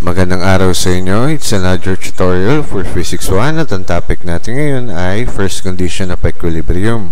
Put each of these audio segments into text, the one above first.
Magandang araw sa inyo. It's another tutorial for Physics 1 at ang topic natin ngayon ay first condition of equilibrium.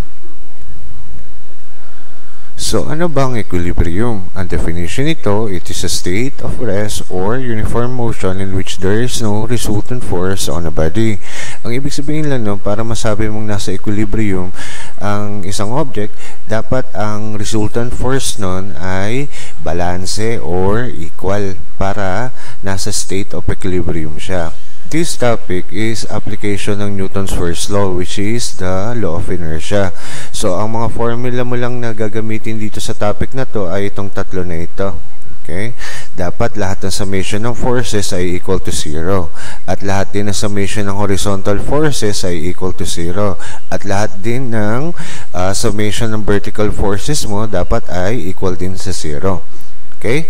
So, ano bang equilibrium? Ang definition nito, it is a state of rest or uniform motion in which there is no resultant force on a body. Ang ibig sabihin lang no, para masabi mong nasa equilibrium ang isang object, dapat ang resultant force nun ay balanse or equal para nasa state of equilibrium siya. This topic is application ng Newton's first law, which is the law of inertia. So, ang mga formula mo lang na gagamitin dito sa topic na to ay itong tatlo na ito. Okay? Dapat lahat ng summation ng forces ay equal to 0. At lahat din ng summation ng horizontal forces ay equal to 0. At lahat din ng summation ng vertical forces mo dapat ay equal din sa 0. Okay?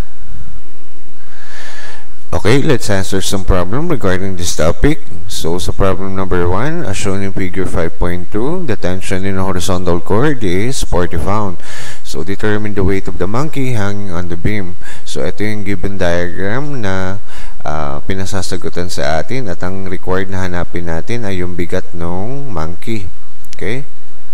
Okay, let's answer some problem regarding this topic. So, sa problem number 1, as shown in figure 5.2, the tension in a horizontal cord is 40 pounds. So, determine the weight of the monkey hanging on the beam. So, ito yung given diagram na pinasasagutan sa atin at ang required na hanapin natin ay yung bigat ng monkey. Okay?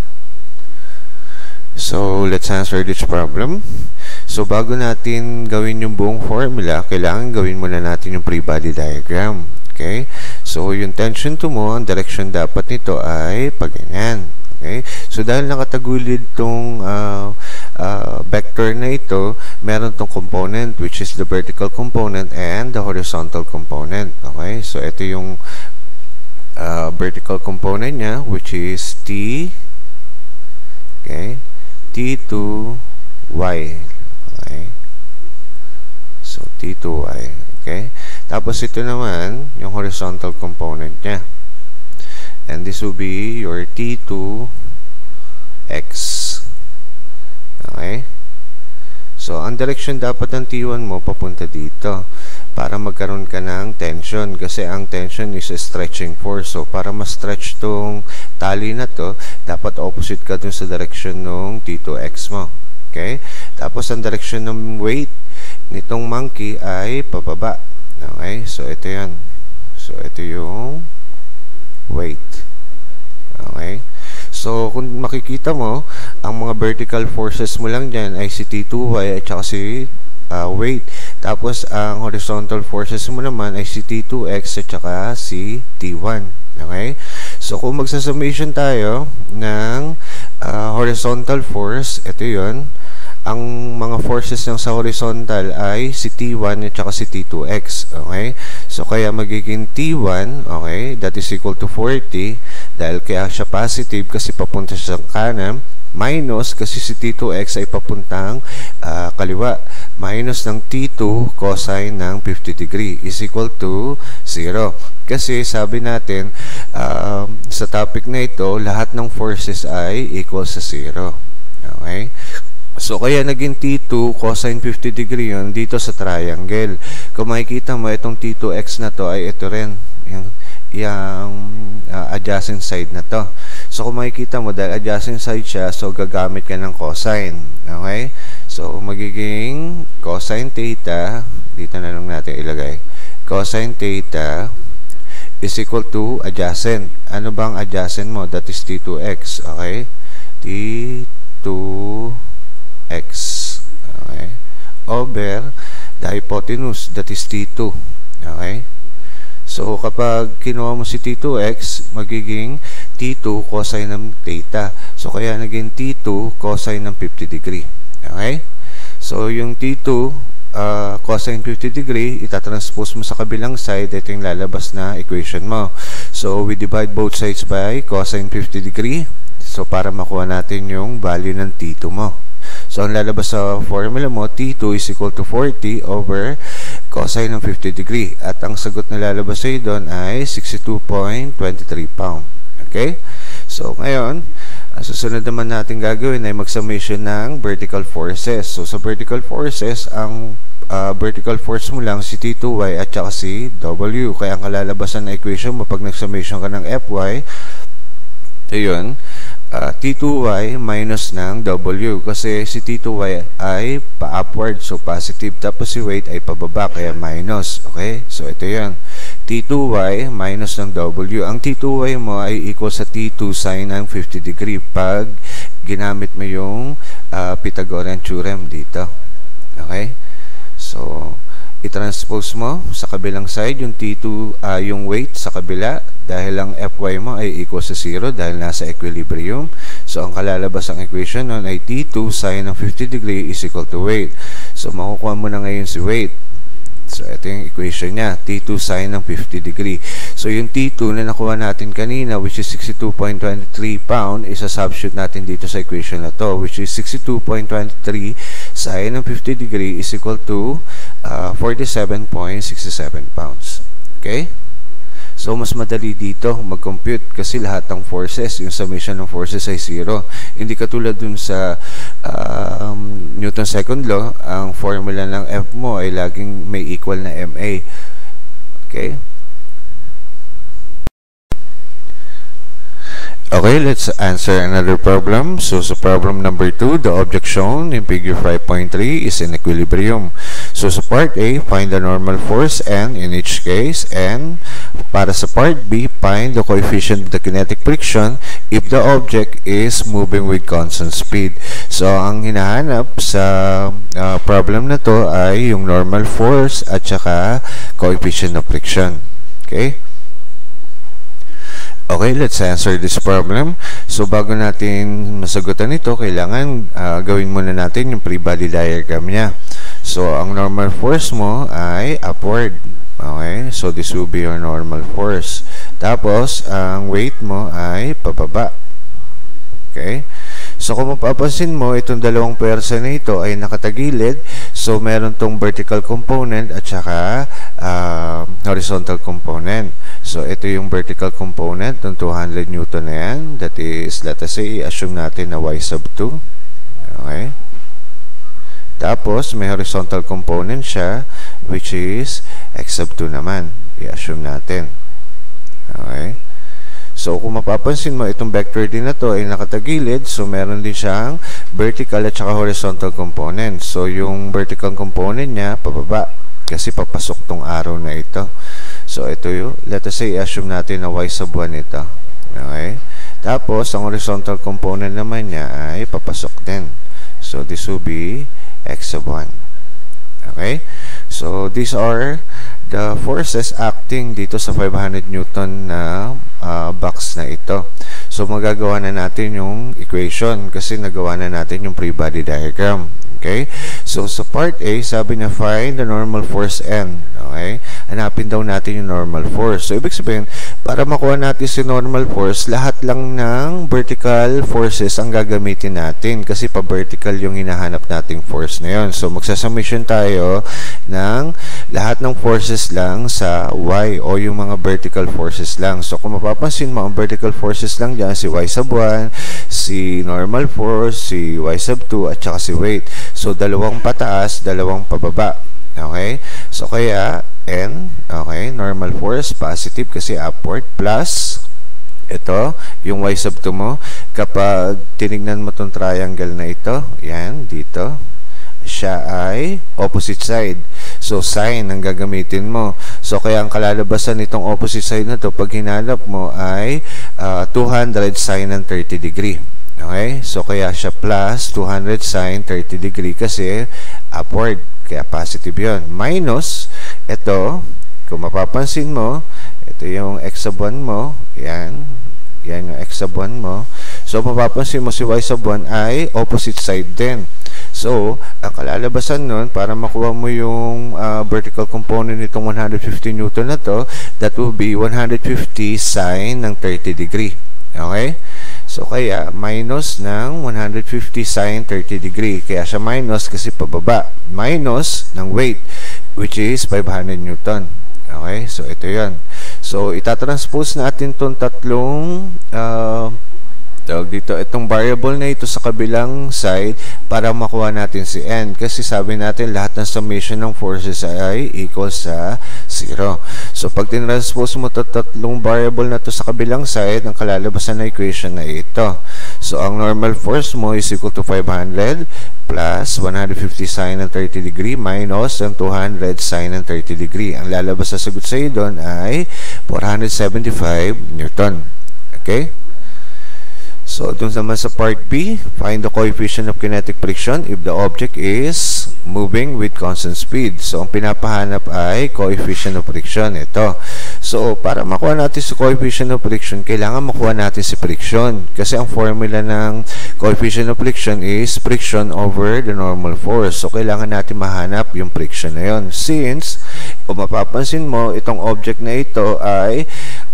So, let's answer this problem. So, bago natin gawin yung buong formula, kailangan gawin muna natin yung free body diagram. Okay? So, yung tension to mo, ang direction dapat nito ay paganyan. Okay? So, dahil nakatagulid tong vector na ito, meron tong component which is the vertical component and the horizontal component. Okay? So, ito yung vertical component niya which is T. Okay? T to Y. Okay. So, T to Y. Okay. Tapos, ito naman, yung horizontal component niya. And this will be your T to X. Okay. So, ang direction dapat ng T1 mo, papunta dito. Para magkaroon ka ng tension. Kasi ang tension is a stretching force. So, para ma-stretch tong tali na to, dapat opposite ka dun sa direction ng T to X mo. Okay? Tapos, ang direction ng weight nitong monkey ay pababa. Okay? So, ito yan. So, ito yung weight. Okay? So, kung makikita mo, ang mga vertical forces mo lang dyan ay si T2Y at saka si weight. Tapos, ang horizontal forces mo naman ay si T2X at saka si T1. Okay? So, kung magsasummation tayo ng horizontal force, ito yun. Ang mga forces ng sa horizontal ay si T1 at saka si T2X. Okay? So, kaya magiging T1, okay, that is equal to 40 dahil kaya siya positive kasi papunta siya sa kanan, minus kasi si T2X ay papuntang kaliwa, minus ng T2 cosine ng 50 degree is equal to 0. Kasi sabi natin, sa topic na ito, lahat ng forces ay equal sa 0. Okay? So, kaya naging T2 cosine 50 degree yun dito sa triangle. Kung makikita mo, itong T2X na to ay ito rin. Yung adjacent side na to. So, kung makikita mo, dahil adjacent side siya, so gagamit ka ng cosine. Okay? So, magiging cosine theta, dito na lang natin ilagay. Cosine theta is equal to adjacent. Ano bang adjacent mo? That is T2X. Okay? T2X. Okay? Over the hypotenuse, that is T2. Okay? So, kapag kinuha mo si T2X, magiging T2 cosine ng theta. So, kaya naging T2 cosine ng 50 degree. Okay? So, yung T2 cosine 50 degree, itatranspose mo sa kabilang side, ito yung lalabas na equation mo. So, we divide both sides by cosine 50 degree. So, para makuha natin yung value ng T2 mo. So, ang lalabas sa formula mo, T2 is equal to 40 over cosine ng 50 degree. At ang sagot na lalabas sa'yo doon ay 62.23 pound. Okay? So, ngayon, susunod naman natin gagawin ay mag-summation ng vertical forces. So, sa vertical forces, ang vertical force mo lang si T2Y at saka si W. Kaya ang kalalabasan na equation mo pag nag-summation ka ng Fy, ito yun, T2y minus ng W kasi si T2y ay pa-upward, so positive, tapos si weight ay pababa, kaya minus. Okay, so ito yan, T2y minus ng W. Ang T2y mo ay equal sa T2 sine ng 50 degree pag ginamit mo yung Pythagorean theorem dito. Okay, so i-transpose mo sa kabilang side yung T2, yung weight sa kabila, dahil ang Fy mo ay equal sa 0 dahil nasa equilibrium. So ang kalalabas ang equation nun ay T2 sine ng 50 degree is equal to weight. So makukuha mo na ngayon si weight. So ito yung equation niya, T2 sine ng 50 degree. So yung T2 na nakuha natin kanina, which is 62.23 pound, isa-substitute natin dito sa equation na to, which is 62.23 sine ng 50 degree is equal to 47.67 pounds. Okay? So, mas madali dito mag-compute kasi lahat ng forces, yung summation ng forces ay 0. Hindi katulad dun sa Newton's second law, ang formula ng F mo ay laging may equal na MA. Okay? Okay, let's answer another problem. So, sa problem number 2, the object shown in figure 5.3 is in equilibrium. So, sa part A, find the normal force N in each case, and para sa part B, find the coefficient of the kinetic friction if the object is moving with constant speed. So, ang hinahanap sa problem na to ay yung normal force at saka coefficient of friction. Okay? Okay, let's answer this problem. So, bago natin masagutan ito, kailangan gawin muna natin yung free body diagram niya. So, ang normal force mo ay upward. Okay, so this will be your normal force. Tapos, ang weight mo ay pababa. Okay, so kung mapapansin mo, itong dalawang pwersa na ito ay nakatagilid. So, meron tong vertical component at saka horizontal component. So, ito yung vertical component ng 200 Newton na yan. That is, let us say, i-assume natin na y sub 2. Okay. Tapos, may horizontal component siya, which is x sub 2 naman. I-assume natin. Okay. So, kung mapapansin mo, itong vector din na to ay nakatagilid. So, meron din siyang vertical at saka horizontal component. So, yung vertical component niya, pababa. Kasi papasok tong arrow na ito. So, ito yung, let us say, assume natin na y sub 1 ito. Okay? Tapos, ang horizontal component naman niya ay papasok din. So, this will be x sub 1. Okay? So, these are the forces acting dito sa 500 Newton na box na ito. So, magagawa na natin yung equation kasi nagawa na natin yung free body diagram. Okay? So, sa part A, sabi na find the normal force N. Okay? Hanapin daw natin yung normal force. So, ibig sabihin, para makuha natin si normal force, lahat lang ng vertical forces ang gagamitin natin kasi pa-vertical yung hinahanap nating force na yun. So, magsasummation tayo ng lahat ng forces lang sa Y o yung mga vertical forces lang. So, kung mapapansin mo, ang vertical forces lang dyan, si Y sub 1, si normal force, si Y sub 2, at saka si weight. So, dalawang pataas, dalawang pababa. Okay? So, kaya, N, okay, normal force, positive kasi upward, plus, ito, yung Y sub 2 mo, kapag tinignan mo tong triangle na ito, yan, dito, siya ay opposite side. So, sine ang gagamitin mo. So, kaya ang kalalabasan nitong opposite side na to, pag hinanap mo ay 200 sine ng 30 degree. Okay? So, kaya siya plus 200 sine 30 degree kasi upward. Kaya positive yun. Minus, ito, kung mapapansin mo, ito yung x sub 1 mo. Yan. Yan yung x sub 1 mo. So, mapapansin mo si y sub 1 ay opposite side din. So, ang kalalabasan nun, para makuha mo yung vertical component nitong 150 Newton na to, that will be 150 sine ng 30 degree. Okay? So, kaya, minus ng 150 sine 30 degree. Kaya siya minus kasi pababa. Minus ng weight, which is 500 Newton. Okay? So, ito yan. So, itatranspose natin itong tatlong tawag dito, itong variable na ito sa kabilang side para makuha natin si N. Kasi sabi natin lahat ng summation ng forces ay equal sa 0. So, pag tinranspose mo tatlong variable na to sa kabilang side, ang kalalabasan na equation na ito. So, ang normal force mo is equal to 500 plus 150 sine ng 30 degree minus ang 200 sine ng 30 degree. Ang lalabas sa sagot sa iyo doon ay 475 Newton. Okay? So, dun naman sa part B, find the coefficient of kinetic friction if the object is moving with constant speed. So, ang pinapahanap ay coefficient of friction. Ito. So, para makuha natin si coefficient of friction, kailangan makuha natin si friction. Kasi ang formula ng coefficient of friction is friction over the normal force. So, kailangan natin mahanap yung friction na yun. Since, kung mapapansin mo, itong object na ito ay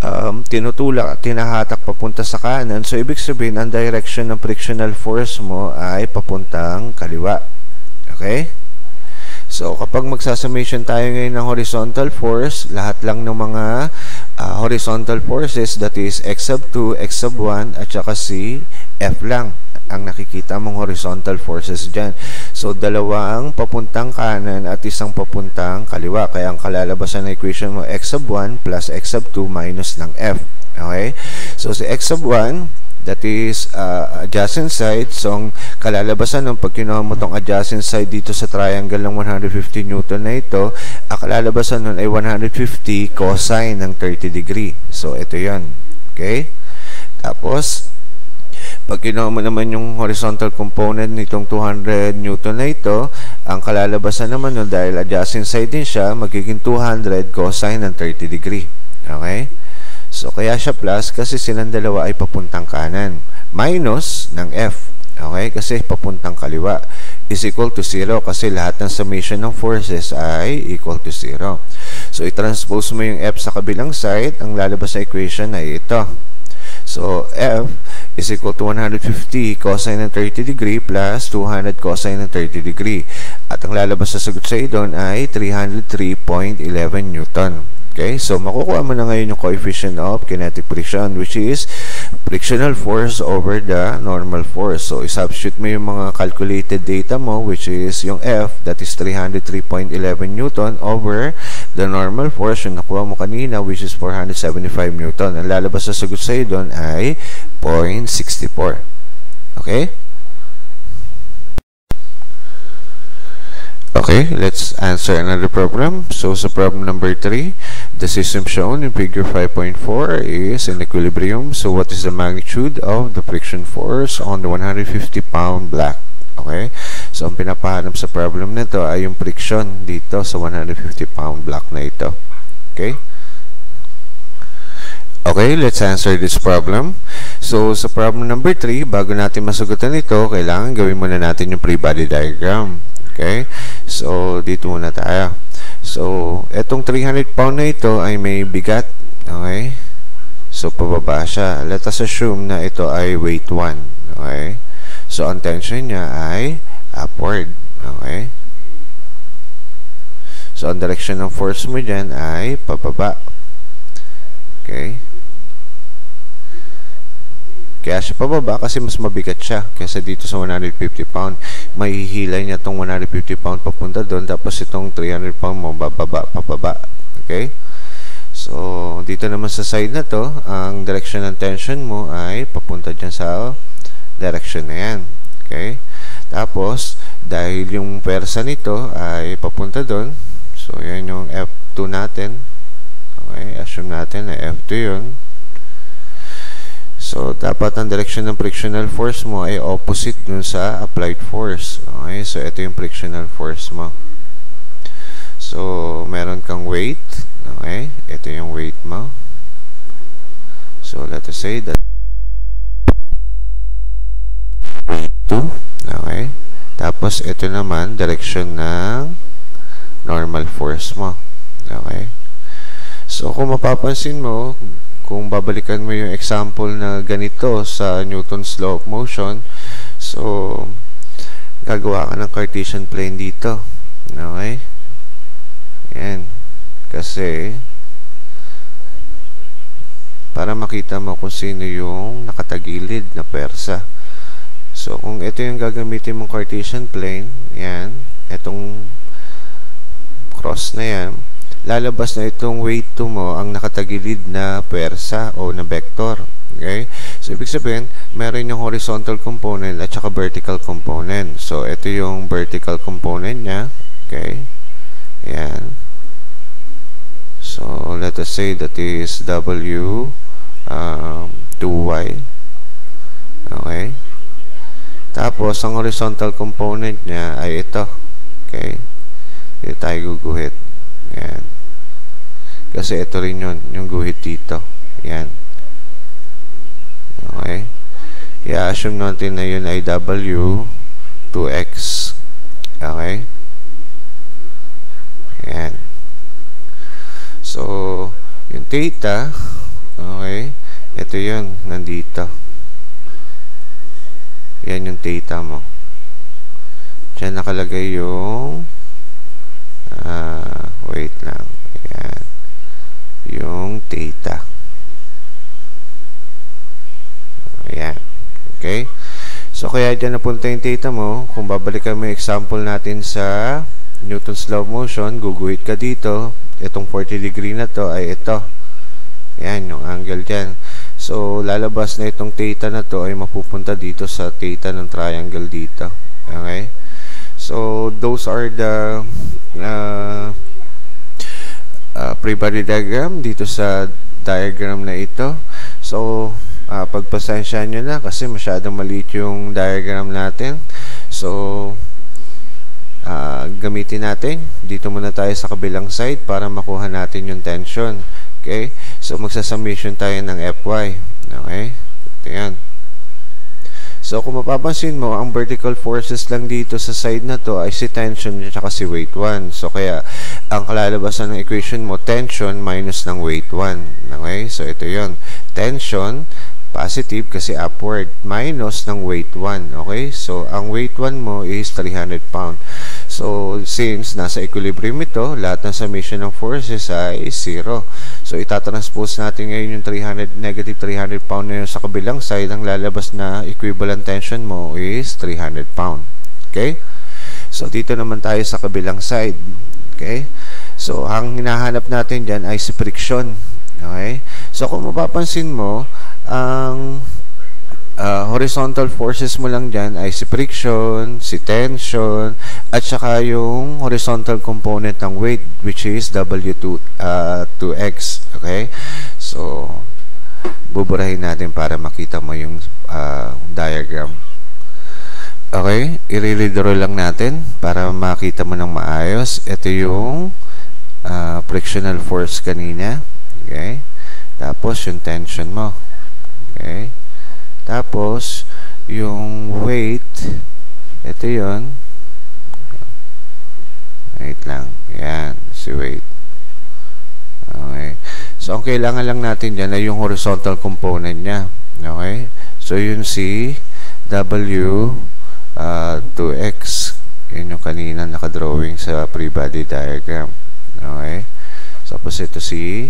tinahatak papunta sa kanan. So, ibig sabihin, ang direction ng frictional force mo ay papuntang kaliwa. Okay? So, kapag magsasummation tayo ngayon ng horizontal force, lahat lang ng mga horizontal forces, that is x sub 2, x sub 1, at saka si F lang ang nakikita mong horizontal forces dyan. So, dalawang papuntang kanan at isang papuntang kaliwa. Kaya ang kalalabasan ng equation mo, x sub 1 plus x sub 2 minus ng F. Okay? So, si x sub 1, that is adjacent side. So, ang kalalabasan ng pag kinuha mo itong adjacent side dito sa triangle ng 150 Newton na ito, ang kalalabasan nun ay 150 cosine ng 30 degree. So, ito yan. Okay? Tapos, pag kinuha mo naman yung horizontal component nitong 200 Newton na ito, ang kalalabasan naman nun, dahil adjacent side din siya, magiging 200 cosine ng 30 degree. Okay? So, kaya siya plus kasi silang dalawa ay papuntang kanan. Minus ng F. Okay? Kasi papuntang kaliwa. Is equal to 0 kasi lahat ng summation ng forces ay equal to 0. So, i-transpose mo yung F sa kabilang side. Ang lalabas sa equation ay ito. So, F is equal to 150 cosine ng 30 degree plus 200 cosine ng 30 degree. At ang lalabas sa sagot sa doon ay 303.11 Newton. Okay? So, makukuha mo na ngayon yung coefficient of kinetic friction, which is frictional force over the normal force. So, isubstitute mo yung mga calculated data mo, which is yung F, that is 303.11 Newton over the normal force, yung nakuha mo kanina, which is 475 Newton. Ang lalabas sa sagot sa'yo doon ay 0.64. Okay? Okay, let's answer another problem. So, sa problem number 3, the system shown in figure 5.4 is in equilibrium. So, what is the magnitude of the friction force on the 150-pound block? Okay, so ang pinapahanap sa problem nito ay yung friction dito sa 150-pound block na ito. Okay? Okay, let's answer this problem. So, sa problem number 3, bago natin masagutan ito, kailangan gawin muna natin yung free body diagram. Okay? So, dito muna tayo. So, etong 300 pound na ito ay may bigat. Okay? So, pababa siya. Let us assume na ito ay weight 1. Okay? So, ang tension niya ay upward. Okay? So, ang direction ng force mo dyan ay pababa. Okay? Kaya siya pababa kasi mas mabigat siya kaysa dito sa 150 pound. Mahihilay niya itong 150 pound papunta doon, tapos itong 300 pound mo bababa, pababa. Okay? So, dito naman sa side na to, ang direction ng tension mo ay papunta dyan sa direction na yan. Okay? Tapos, dahil yung persa nito ay papunta doon, so yan yung F2 natin. Okay? Assume natin na F2 yun. So, dapat ang direction ng frictional force mo ay opposite dun sa applied force. Okay? So, ito yung frictional force mo. So, meron kang weight. Okay? Ito yung weight mo. So, let us say that weight 2. Okay? Tapos, ito naman, direction ng normal force mo. Okay? So, kung mapapansin mo, kung babalikan mo yung example na ganito sa Newton's law of motion, so, gagawa ka ng Cartesian plane dito. Okay? Yan. Kasi, para makita mo kung sino yung nakatagilid na persa. So, kung ito yung gagamitin mong Cartesian plane, yan, itong cross na yan, lalabas na itong weight 2 mo ang nakatagilid na pwersa o na vector. Okay? So, ibig sabihin, meron yung horizontal component at saka vertical component. So, ito yung vertical component niya. Okay? Yan. So, let us say that is W 2y. Okay? Tapos, ang horizontal component niya ay ito. Okay? Dito tayo guguhit. Yan. Kasi ito rin yun, yung guhit dito. Yan. Okay? I-assume natin na yun ay W 2x. Okay? Yan. So, yung theta, okay? Ito yun, nandito. Yan yung theta mo. Diyan nakalagay yung wait lang. Yan. Yung theta. Ayan. Okay? So, kaya dyan napunta yung theta mo. Kung babalikan mo yung example natin sa Newton's law of motion, guguhit ka dito. Itong 40 degree na to ay ito. Yan, yung angle dyan. So, lalabas na itong theta na to ay mapupunta dito sa theta ng triangle dito. Okay? So, those are the free body diagram dito sa diagram na ito. So, pagpasensyahan nyo na kasi masyadong maliit yung diagram natin. So, gamitin natin. Dito muna tayo sa kabilang side para makuha natin yung tension. Okay? So, magsasummation tayo ng Fy. Okay? Ito yan. So, kung mapapansin mo, ang vertical forces lang dito sa side na to ay si tension at si weight 1. So, kaya, ang kalalabasan ng equation mo, tension minus ng weight 1. Okay? So, ito yon. Tension, positive kasi upward, minus ng weight 1. Okay? So, ang weight 1 mo is 300 pound. So, since nasa equilibrium ito, lahat ng summation ng forces ay 0. So, itatranspose natin ngayon yung negative 300 pound na yun sa kabilang side. Ang lalabas na equivalent tension mo is 300 pound. Okay? So, dito naman tayo sa kabilang side. Okay? So, ang hinahanap natin dyan ay si friction. Okay? So, kung mapapansin mo, ang horizontal forces mo lang dyan ay si friction, si tension, at saka yung horizontal component ng weight, which is W2x. Okay? So, buburahin natin para makita mo yung diagram. Okay? I-redraw lang natin para makita mo ng maayos. Ito yung frictional force kanina. Okay? Tapos, yung tension mo. Okay? Tapos, yung weight, ito yun. Wait lang. Yan, si weight. Okay. So, ang kailangan lang natin dyan ay yung horizontal component niya. Okay? So, yun si W2x. Yun yung kanina nakadrawing sa free body diagram. Okay? Tapos, ito si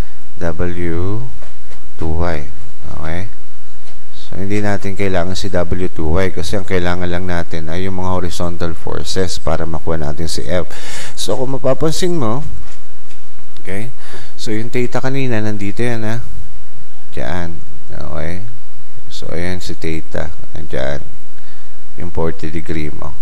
W2y. Okay? So, hindi natin kailangan si W2y kasi ang kailangan lang natin ay yung mga horizontal forces para makuha natin si F. So, kung mapapansin mo, okay, so yung theta kanina, nandito yan, ha? Diyan. Okay? So, ayan si theta. Nandyan. Yung 40 degree mo.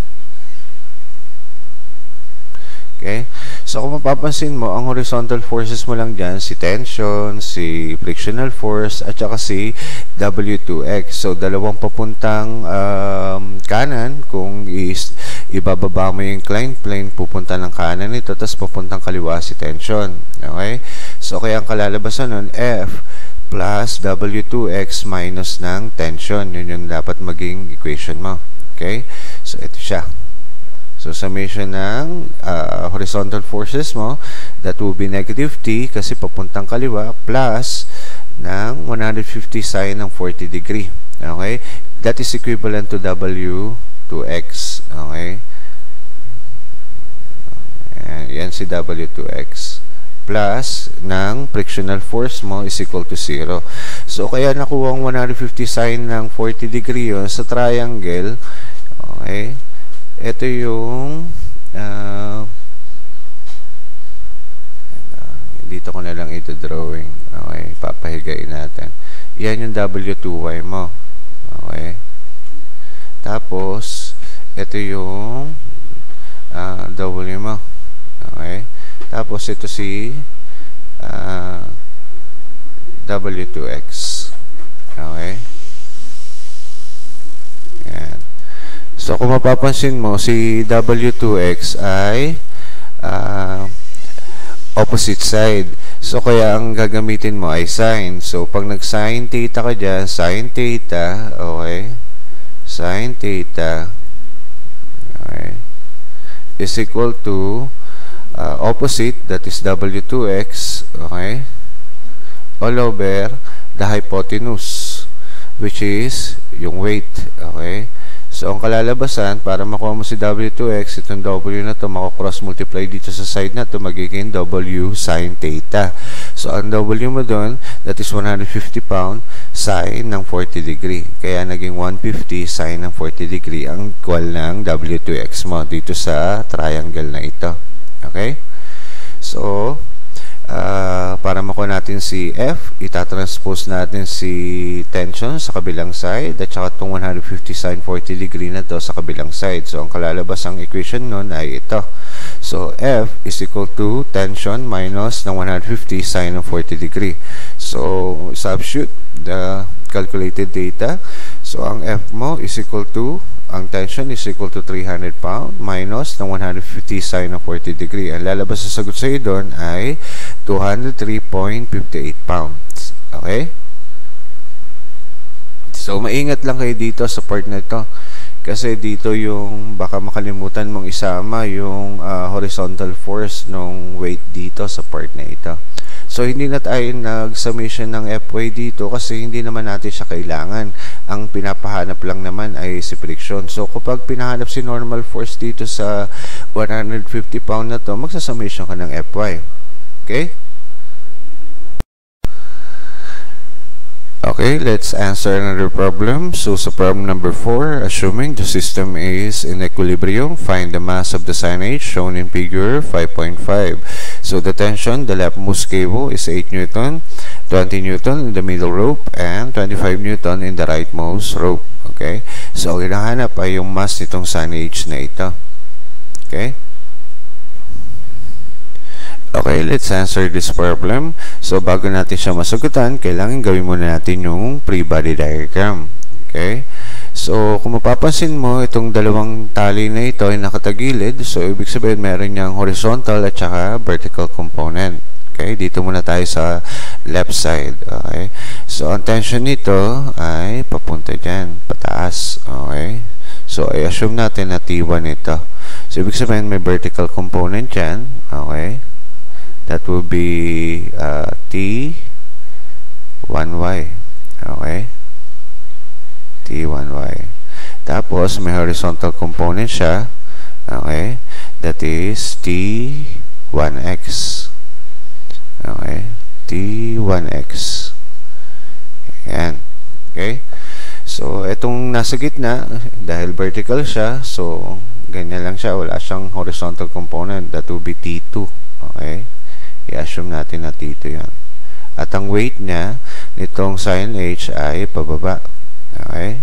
Okay? So, kung mapapansin mo, ang horizontal forces mo lang dyan, si tension, si frictional force, at saka si W2x. So, dalawang papuntang kanan, kung ibababa mo yung inclined plane, pupunta ng kanan ito, tapos papuntang kaliwa si tension. Okay? So, kaya ang kalalabasan nun, F plus W2x minus ng tension. Yun yung dapat maging equation mo. Okay? So, ito siya. So, summation ng horizontal forces mo, that will be negative t kasi papuntang kaliwa, plus ng 150 sine ng 40 degree. Okay? That is equivalent to W2x. Okay? Yan si W2x. Plus ng frictional force mo is equal to 0. So, kaya nakuha ang 150 sine ng 40 degree yun sa triangle. Okay? Ito yung dito ko na lang ito drawing. Okay, papahigain natin. Yan yung W2Y mo. Okay. Tapos, ito yung W mo. Okay. Tapos, ito si W2X. Okay. Yan. So, kung mapapansin mo, si W2X ay opposite side. So, kaya ang gagamitin mo ay sin. So, pag nag-sin theta ka dyan, sin theta, okay, sin theta, okay, is equal to opposite, that is W2X, okay, all over the hypotenuse, which is yung weight, okay. So, ang kalalabasan, para makuha mo si W2X, itong W na to, mako-cross multiply dito sa side na to, magiging W sin theta. So, ang W mo doon, that is 150 pound sin ng 40 degree. Kaya, naging 150 sin ng 40 degree ang equal ng W2X mo dito sa triangle na ito. Okay? So, para makuha natin si F, itatranspose natin si tension sa kabilang side at saka itong 150 sin 40 degree na to sa kabilang side. So, ang kalalabas ang equation nun ay ito. So, F is equal to tension minus ng 150 sin ng 40 degree. So, substitute the calculated data. So, ang F mo is equal to, ang tension is equal to 300 pound minus ng 150 sin ng 40 degree. Ang lalabas sa sagot sa iyo doon ay 203.58 pounds. Okay? So, maingat lang kayo dito sa part na ito. Kasi dito yung baka makalimutan mong isama yung horizontal force ng weight dito sa part na ito. So, hindi na tayo nag-summation ng Fy dito kasi hindi naman natin siya kailangan. Ang pinapahanap lang naman ay si friction. So, kapag pinahanap si normal force dito sa 150 pound na to, magsa-summation ka ng Fy. Okay? Okay, let's answer another problem. So, sa problem number 4, assuming the system is in equilibrium, find the mass of the signage shown in figure 5.5. So, the tension, the leftmost cable is 8 Newton, 20 Newton in the middle rope, and 25 Newton in the rightmost rope. Okay? So, ang hinahanap ay yung mass nitong signage na ito. Okay? Okay, let's answer this problem. So, bago natin siya masagutan, kailangan gawin muna natin yung free body diagram. Okay? So, kung mapapansin mo, itong dalawang tali na ito ay nakatagilid. So, ibig sabihin, meron niyang horizontal at saka vertical component. Okay? Dito muna tayo sa left side. Okay? So, ang tension nito ay papunta dyan, pataas. Okay? So, i-assume natin na T1 ito. So, ibig sabihin, may vertical component dyan. Okay? That will be T1Y. Okay? T1Y. Tapos, may horizontal component siya. Okay? That is T1X. Okay? T1X. Ayan. Okay? So, itong nasa gitna, dahil vertical siya, so, ganyan lang siya. Wala siyang horizontal component. That will be T2. Okay? I-assume natin na T2 yan. At ang weight niya, nitong sin H ay pababa. Okay?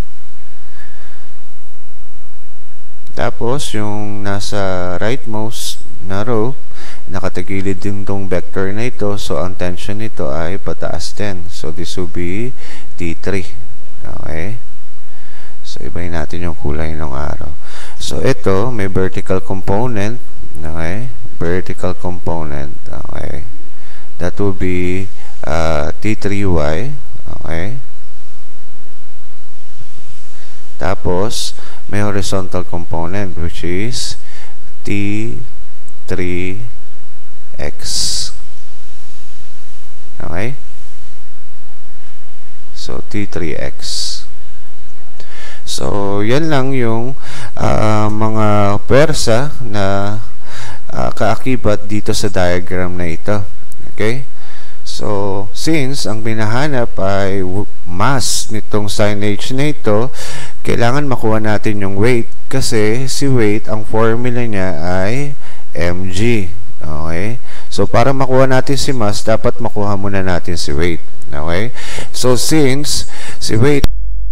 Tapos, yung nasa rightmost na row, nakatagilid din tong vector na ito. So, ang tension nito ay pataas din. So, this will be T3. Okay? So, ibahin natin yung kulay ng araw. So, ito, may vertical component. Okay? Vertical component. Okay? That will be T3Y. Okay? Tapos, may horizontal component which is T3X. Okay? So, T3X. So, yan lang yung mga pwersa na kaakibat dito sa diagram na ito. Okay? So, since ang binahanap ay mass nitong signage na ito, kailangan makuha natin yung weight. Kasi si weight, ang formula niya ay mg. Okay? So, para makuha natin si mass, dapat makuha muna natin si weight. Okay? So, since si weight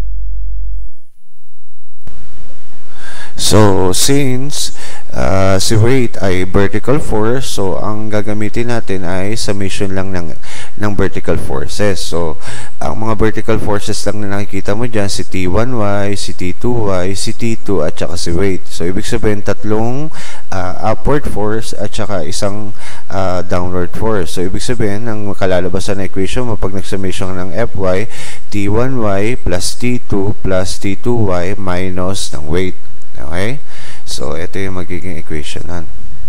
si weight ay vertical force, so ang gagamitin natin ay summation lang ng vertical forces. So, ang mga vertical forces lang na nakikita mo dyan, si T1y, si T2y, si T2, at saka si weight. So, ibig sabihin, tatlong upward force at saka isang downward force. So, ibig sabihin, ang kalalabasan na equation mo pag nagsummation ng Fy, T1y plus T2 plus T2y minus ng weight. Okay? So, ito yung magiging equation nun.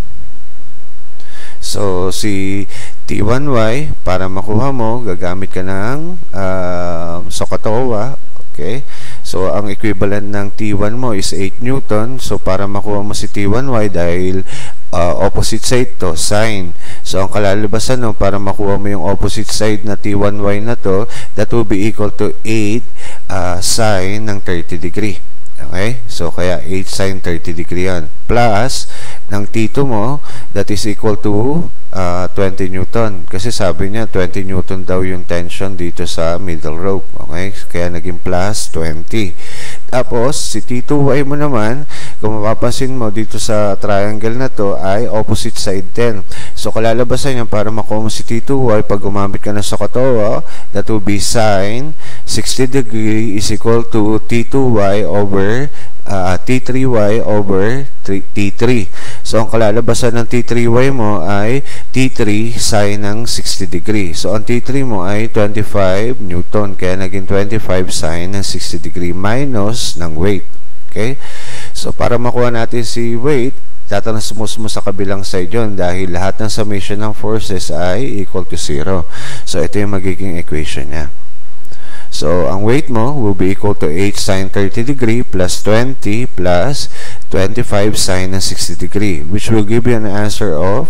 So, si T1y, para makuha mo, gagamit ka ng SOHCAHTOA. Okay? So, ang equivalent ng T1 mo is 8 Newton. So, para makuha mo si T1y, dahil opposite side to, sine. So, ang kalalabasan no, para makuha mo yung opposite side na T1y na to, that will be equal to 8 sine ng 30 degree. Okay? So, kaya 8 sine 30 degree yan. Plus, ng T2 mo, that is equal to 20 Newton. Kasi sabi niya, 20 Newton daw yung tension dito sa middle rope. Okay? Kaya naging plus 20. Tapos, si T2y mo naman, kung mapapansin mo dito sa triangle na to, ay opposite side din. So, kalalabasan niya para makuha mo si T2y, pag gumamit ka ng SOHCAHTOA, that will be sine 60 degree is equal to T2y over T3y over T3. So, ang kalalabasan ng T3y mo ay T3 sine ng 60 degree. So, ang T3 mo ay 25 Newton. Kaya naging 25 sine ng 60 degree minus ng weight. Okay? So, para makuha natin si weight, tatransmos mo sa kabilang side yun dahil lahat ng summation ng forces ay equal to 0. So, ito yung magiging equation niya. So, ang weight mo will be equal to 8 sine 30 degree plus 20 plus 25 sine ng 60 degree, which will give you an answer of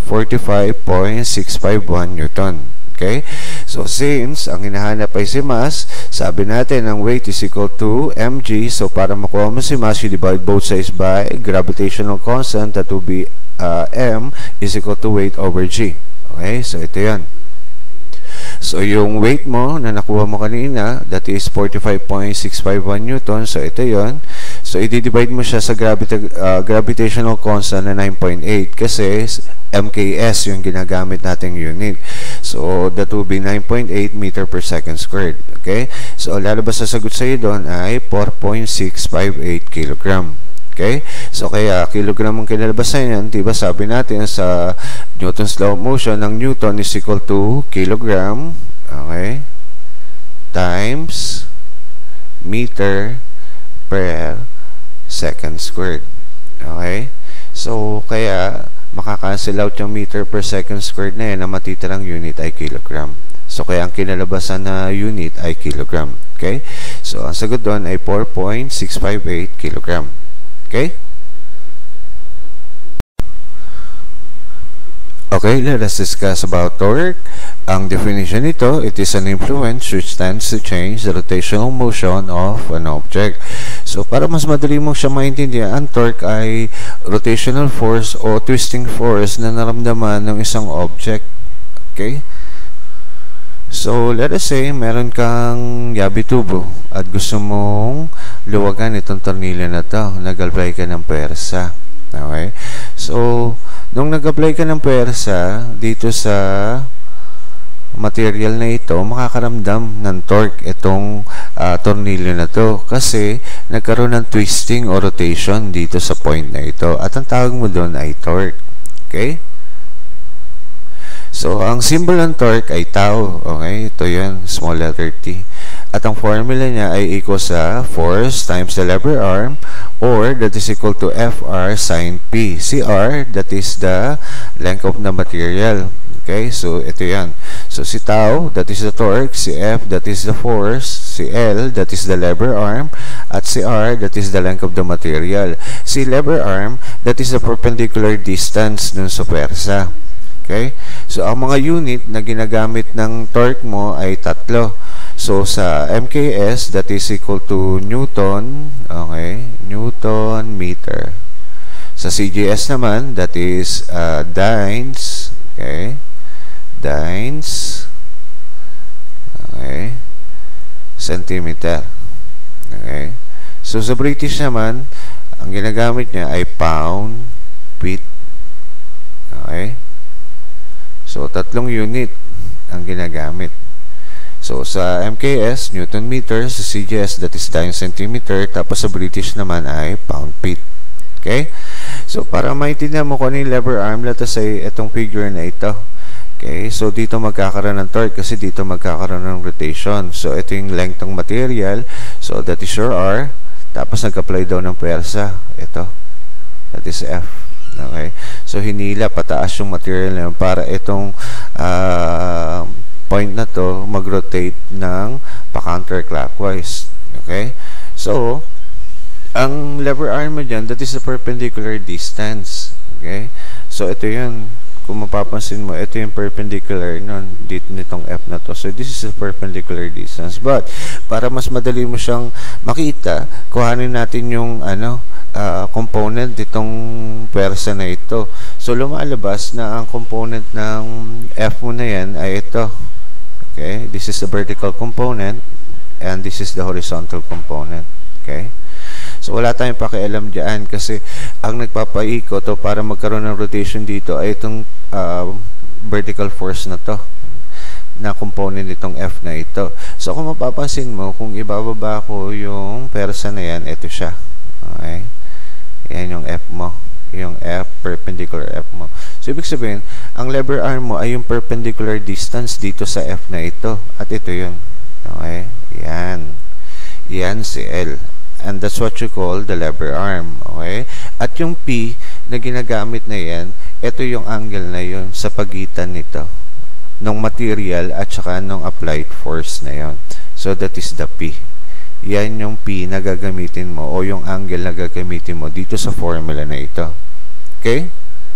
45.651 Newton. Okay? So, since ang hinahanap ay si mass, sabi natin ang weight is equal to mg. So, para makuha mo si mass, you divide both sides by gravitational constant, that will be m is equal to weight over g. Okay? So, ito yan. So, yung weight mo na nakuha mo kanina, that is 45.651 Newton. So, ito yon. So, i-divide mo siya sa gravitational constant na 9.8 kasi MKS yung ginagamit nating unit. So, that will be 9.8 meter per second squared. Okay? So, lalabas sa sagot sa iyo doon ay 4.658 kilogram. Okay? So, kaya kilogram ang kinalabasan yan, diba sabi natin sa Newton's law of motion, ng Newton is equal to kilogram, okay, times meter per second squared. Okay? So, kaya makakancel out yung meter per second squared na yan, na matitirang unit ay kilogram. So, kaya ang kinalabasan na unit ay kilogram. Okay? So, ang sagot doon ay 4.658 kilogram. Okay? Okay, let us discuss about torque. Ang definition nito, it is an influence which tends to change the rotational motion of an object. So, para mas madali mong siya maintindihan, ang torque ay rotational force o twisting force na naramdaman ng isang object. Okay? So, let us say, meron kang yabi tubo at gusto mong luwagan itong tornilyo na to. Nag-apply ka ng pwersa. Okay? So, nung nag-apply ka ng pwersa dito sa material na ito, makakaramdam ng torque itong tornilyo na to kasi nagkaroon ng twisting o rotation dito sa point na ito. At ang tawag mo doon ay torque. Okay? So, ang symbol ng torque ay tau. Okay? Ito yan, small letter t. At ang formula niya ay equal sa force times the lever arm, or that is equal to Fr sine P. Si R, that is the length of the material. Okay? So, ito yan. So, si tau, that is the torque. Si F, that is the force. Si L, that is the lever arm. At si R, that is the length of the material. Si lever arm, that is the perpendicular distance dun sa pwersa. Okay? So, ang mga unit na ginagamit ng torque mo ay tatlo. So, sa MKS, that is equal to Newton, okay, Newton meter. Sa CGS naman, that is dynes, okay, dynes, okay, centimeter. Okay. So sa British naman, ang ginagamit niya ay pound, feet. Okay. So 3 unit ang ginagamit. So sa MKS, Newton meter, sa CGS, that is dyne centimeter, tapos sa British naman ay pound feet. Okay? So para maintindihan mo kung ano yung lever arm, let us say itong figure na ito. Okay? So dito magkakaroon ng torque kasi dito magkakaroon ng rotation. So ito yung length ng material. So that is your R. Tapos nag-apply daw ng pwersa. Ito. That is F. Okay? So hinila pataas yung material na yun para itong point na to mag-rotate ng pa-counterclockwise. Okay? So, ang lever arm mo dyan, that is the perpendicular distance. Okay? So, ito yun. Kung mapapansin mo, ito yung perpendicular nun, dito nitong F na to. So, this is the perpendicular distance. But, para mas madali mo siyang makita, kuhanin natin yung component itong pwersa na ito. So, lumalabas na ang component ng F mo na yan ay ito. Okay, this is the vertical component and this is the horizontal component. Okay, so wala tayong pakialam dyan kasi ang nagpapaikot o para magkaroon ng rotation dito ay itong vertical force na to, na component itong F na ito. So kung mapapansin mo, kung ibababa ko yung pwersa na yan, ito siya. Okay, yan yung F mo, yung F, perpendicular F mo. So, ibig sabihin, ang lever arm mo ay yung perpendicular distance dito sa F na ito. At ito yun. Okay? Yan. Yan si L. And that's what you call the lever arm. Okay? At yung P na ginagamit na yan, ito yung angle na yun sa pagitan nito ng material at saka ng applied force na yun. So, that is the P. Yan yung P na gagamitin mo o yung angle na gagamitin mo dito sa formula na ito. Okay?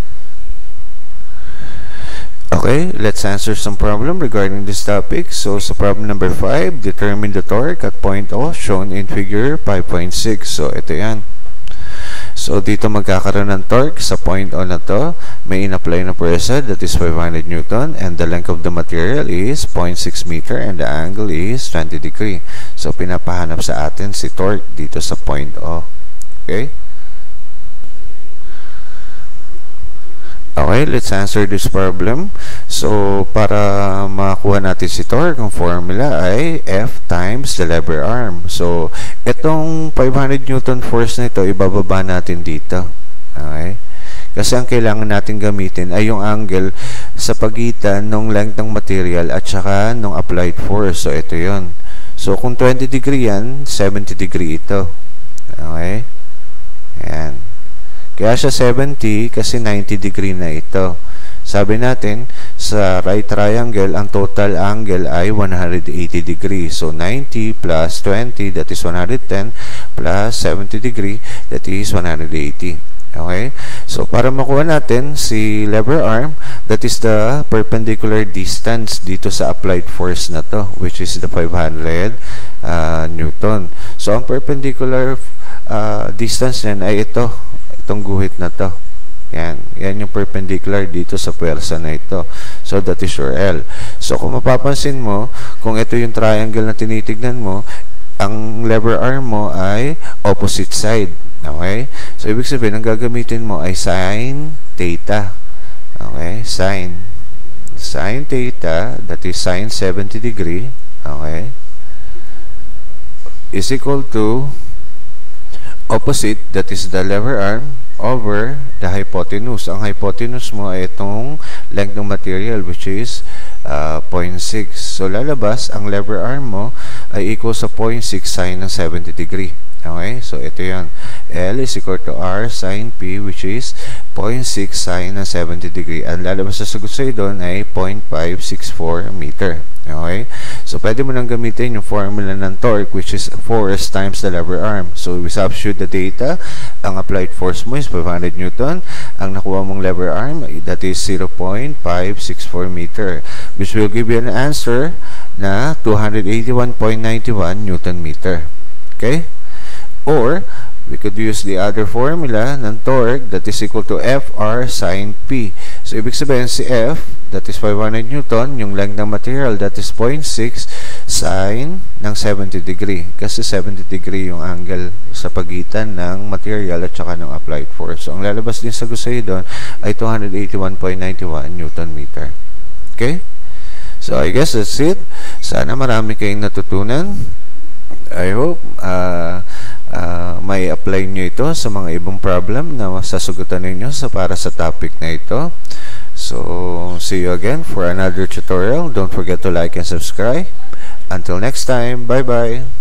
Okay, let's answer some problem regarding this topic. So, sa problem number 5, determine the torque at point O shown in figure 5.6. So, ito yan. So, dito magkakaroon ng torque sa point O na to. May in-apply na pwersa, that is 500 Newton, and the length of the material is 0.6 meter and the angle is 20 degree. So, pinapahanap sa atin si torque dito sa point O. Okay? Okay, let's answer this problem. So, para makakuha natin si torque, ang formula ay F times the lever arm. So, itong 500 Newton force na ito, ibababa natin dito. Okay? Kasi ang kailangan natin gamitin ay yung angle sa pagitan ng length ng material at saka ng applied force. So, ito yun. So, kung 20 degree yan, 70 degree ito. Okay? Ayan. Kaya siya 70 kasi 90 degree na ito. Sabi natin, sa right triangle, ang total angle ay 180 degree. So, 90 plus 20, that is 110, plus 70 degree, that is 180. Okay? So, para makuha natin si lever arm, that is the perpendicular distance dito sa applied force na to, which is the 500 Newton. So, ang perpendicular distance yan ay ito. Itong guhit na to. Yan. Yan yung perpendicular dito sa pwersa na ito. So, that is your L. So, kung mapapansin mo, kung ito yung triangle na tinitignan mo, ang lever arm mo ay opposite side. Okay? So, ibig sabihin, ang gagamitin mo ay sin theta. Okay? Sin theta, that is sin 70 degree. Okay? Is equal to opposite, that is the lever arm, over the hypotenuse. Ang hypotenuse mo ay itong length ng material, which is 0.6. So, lalabas, ang lever arm mo ay equal sa 0.6 sin ng 70 degree. Okay? So, ito yan. L is equal to R sin P, which is 0.6 sin ng 70 degree. Ang lalabas sa sagot sa'yo doon ay 0.564 meter. Okay? So, pwede mo nang gamitin yung formula ng torque, which is force times the lever arm. So, we substitute the data. Ang applied force mo is 500 Newton. Ang nakuha mong lever arm, that is 0.564 meter, which will give you an answer na 281.91 Newton meter. Okay? Or, we could use the other formula ng torque that is equal to Fr sine P. So, ibig sabihin si F, that is 500 Newton, yung length ng material, that is 0.6 sine ng 70 degree. Kasi 70 degree yung angle sa pagitan ng material at saka ng applied force. So, ang lalabas din sa gusay doon ay 281.91 Newton meter. Okay? So, I guess that's it. Sana marami kayong natutunan. I hope may apply nyo ito sa mga ibang problem na sasagutan ninyo para sa topic na ito. So, see you again for another tutorial. Don't forget to like and subscribe. Until next time, bye-bye.